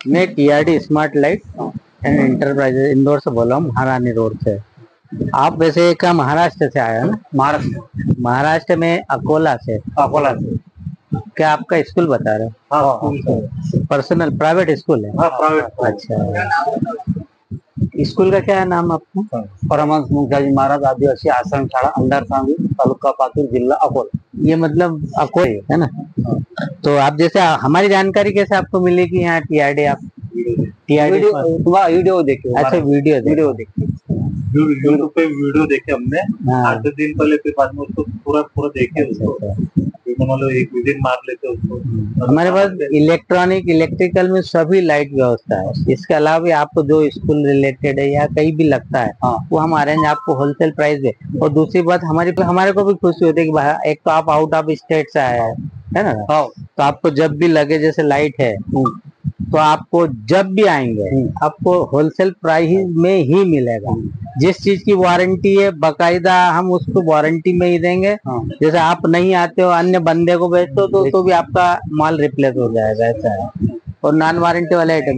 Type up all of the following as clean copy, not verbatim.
मैं TRD smart light and enterprises Indore से बोल रहा हूँ, महारानी रोड से। आप वैसे क्या महाराष्ट्र से आए हो ना? महाराष्ट्र में अकोला से। क्या आपका स्कूल बता रहे हो? हाँ, पर्सनल प्राइवेट स्कूल है? प्राइवेट। अच्छा, स्कूल का क्या है नाम आपका? परमहंस मुक्ताजी महाराज आदिवासी आश्रम शाळा अंधार सांगवी तालुका पातूर जिला अकोला। ये मतलब अकोला है ना? तो आप जैसे हमारी जानकारी कैसे आपको मिली कि यहाँ टीआरडी आप टीआरडी वीडियो देखे। अच्छा, वीडियो देखे यूट्यूब पे वीडियो देखे हमने। हाँ। 8 दिन पहले, फिर बाद में उसको पूरा देखे उसको। मतलब एक विजिट मार लेते उसको। हमारे पास इलेक्ट्रिकल में सभी लाइट व्यवस्था है। इसके अलावा भी आपको जो स्कूल रिलेटेड है या कहीं भी लगता है, वो हम अरेंज आपको होलसेल प्राइस दे। और दूसरी बात हमारे को भी खुशी होती है कि एक तो आप आउट ऑफ स्टेट से आए हैं, है ना? तो आपको जब भी लगे जैसे लाइट है, तो आपको जब भी आएंगे आपको होलसेल प्राइस में ही मिलेगा। जिस चीज की वारंटी है बकायदा हम उसको वारंटी में ही देंगे। जैसे आप नहीं आते हो, अन्य बंदे को बेचते हो तो भी आपका माल रिप्लेस हो जाएगा, ऐसा है। और नॉन वारंटी वाले आइटम।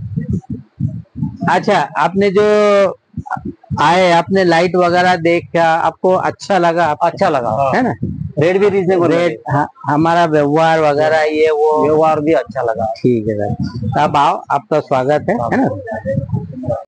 अच्छा, आपने जो आए, आपने लाइट वगैरह देखा, आपको अच्छा लगा? अच्छा लगा, है ना? रेट भी रीजनेबल। रेट, हमारा व्यवहार वगैरह ये वो व्यवहार भी अच्छा लगा। ठीक है सर, आप आओ, आपका स्वागत है ना?